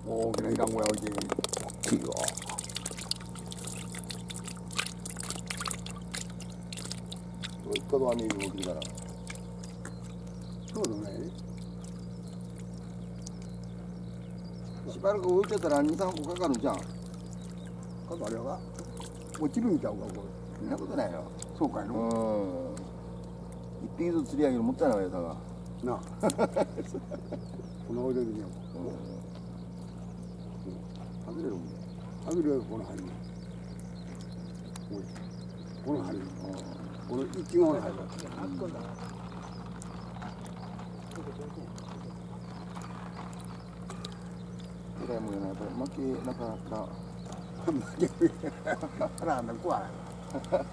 오, 그냥 간 거야, 이게. 이거. 이거도 안에 이거 어디잖아. 그러네. 시발 그 어쩌더라 이상한 거 가가 놓자. 그 말이야. 뭐 지름이 자고 가고. 해보더라요. 소까지로. 이 삐도 쓰리하기를 못잖아 여기다가. 나. 오늘 어디 되냐고. 하늘에 하늘에 보는 하니. 보는 하니. 오늘 입증을 하고. 그래 뭐 나 맞기 나가 하나 안 넣고 와.